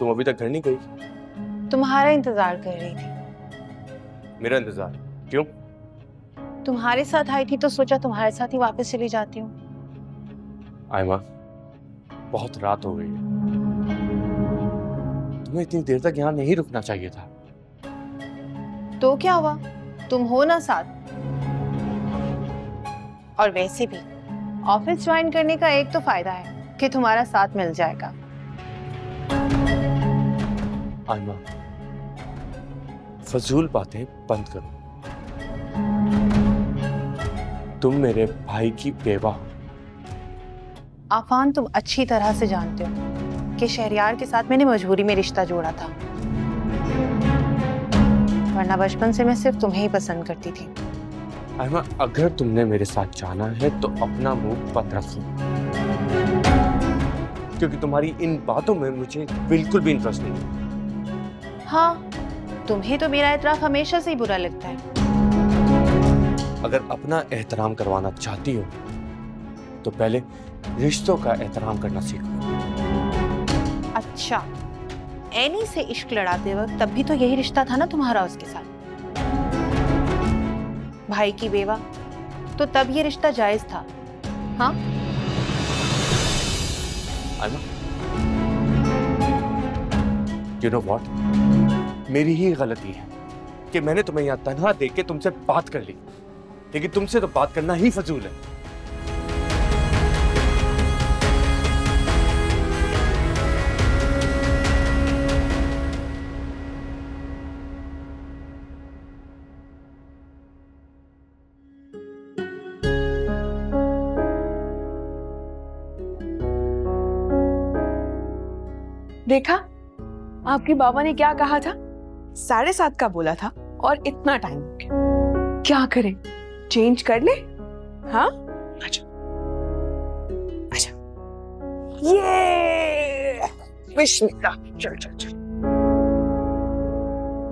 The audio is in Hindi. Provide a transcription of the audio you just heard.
तुम अभी तक घर नहीं गई? तुम्हारा इंतजार कर रही थी। मेरा इंतजार? क्यों? तुम्हारे साथ आई थी तो सोचा तुम्हारे साथ ही वापस चली जाती हूँ। आयमा, बहुत रात हो गई है, तुम्हें इतनी देर तक यहाँ नहीं रुकना चाहिए था। तो क्या हुआ, तुम हो ना साथ। और वैसे भी ऑफिस ज्वाइन करने का एक तो फायदा है कि तुम्हारा साथ मिल जाएगा। आयमा, फजूल बातें बंद करो। तुम मेरे भाई की बेवा हो। आफान, तुम अच्छी तरह से जानते हो कि शहरयार के साथ मैंने मजबूरी में रिश्ता जोड़ा था, वरना बचपन से मैं सिर्फ तुम्हें ही पसंद करती थी। आयमा, अगर तुमने मेरे साथ जाना है तो अपना मुंह बंद रखो, क्योंकि तुम्हारी इन बातों में मुझे बिल्कुल भी इंटरेस्ट नहीं है। हाँ, तुम्हें तो मेरा एतराफ हमेशा से ही बुरा लगता है। अगर अपना एहतराम करवाना चाहती हो तो पहले रिश्तों का एहतराम करना सीखो। अच्छा, एनी से इश्क लड़ाते वक्त तब भी तो यही रिश्ता था ना तुम्हारा उसके साथ। भाई की बेवा, तो तब ये रिश्ता जायज था। हाँ यू नो व्हाट, मेरी ही गलती है कि मैंने तुम्हें यहाँ तन्हा देख के तुमसे बात कर ली, लेकिन तुमसे तो बात करना ही फजूल है। देखा आपके बाबा ने क्या कहा था, 7:30 का बोला था और इतना टाइम हो गया। क्या करें, चेंज कर ले? हाँ, अच्छा अच्छा, ये विश चल चल चल।